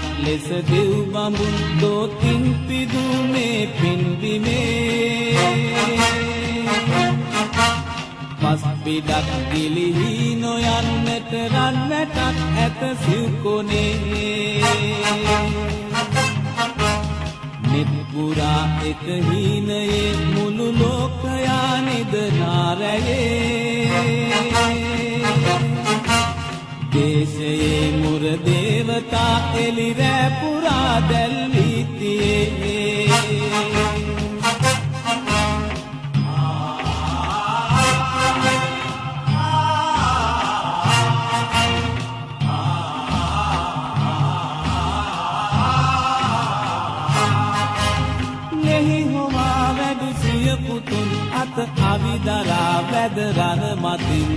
ලෙස දෙව් බඹුන් දෝතින් පිදුමේ පින්බිමේ පස් පිටක් ගිලිහි නොයන්නට රන්නටත් ඇත සිව්කොනේ නිත් පුරා එක හීනයේ මුළු ලෝකයා නිදනාරයේ දේශයේ මුර දේවතා එලි රැ පුරා දැල්වී තියේ යෙහි හොවා වැඩු සිය පුතුන් අත අවිදරා වැද රණ මතින්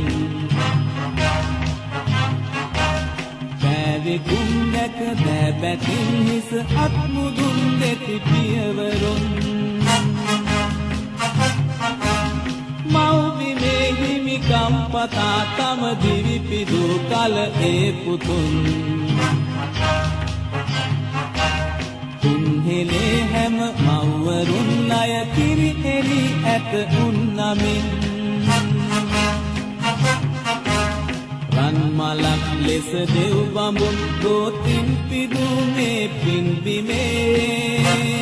කුම් දැක දැබැටින් හිස අත්මුදුන් දෙති පියවරුන් මව්බිමේ හිමිකම් පතා තම දිවි පිදු කල ඒ පුතුන් තුන්හෙලේ හැම මව්වරුන් අය කිරි එලි ඇත උන්නමින් මලක් ලෙස දෙව් බඹුන් දෝතින් පිදුමේ පින්බිමේ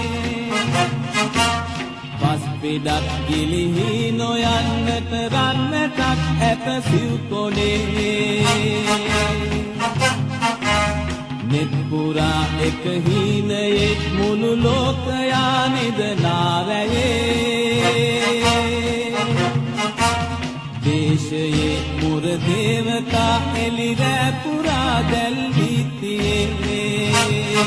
පස් පිටක් ගිලිහි නොයන්නට රන්නටත් ඇත සිව්කොනේ නිත් පුරා එක හීනයේ මුළු ලෝකයා නිදනාරයේ දේශයේ මුර දේවතා එලි රැ පුරා දැල්වී තියේ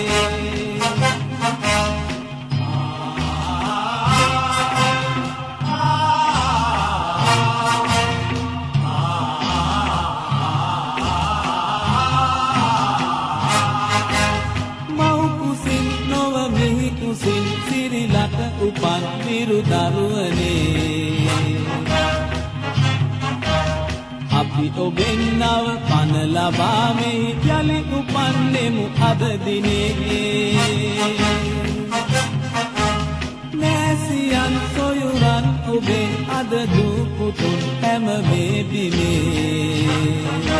මව් කුසින් නොව මිහි කුසින් සිරිලක උපන් විරු දරුවනේ අපි ඔබෙන් නව පන ලබා මෙහි යලි උපන්නෙමු අද දිනේ නැසියන් සොයුරන් ඔබේ අද දූ පුතුන් හැම මේ බිමේ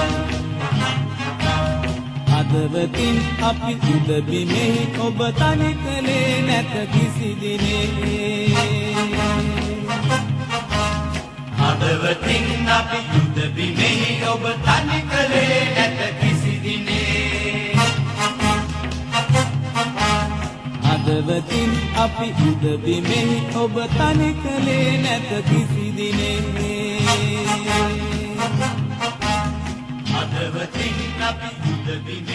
අදවතින් අපි උද බිමෙහි ඔබ තනි කලේ නැත කිසි දිනේ අදවතින් අපි යුද බිමෙහි ඔබ තනි කලේ නැත කිසි දිනේ අදවතින් අපි යුද බිමෙහි ඔබ තනි කලේ නැත කිසි දිනේ අදවතින් අපි යුද බිමෙහි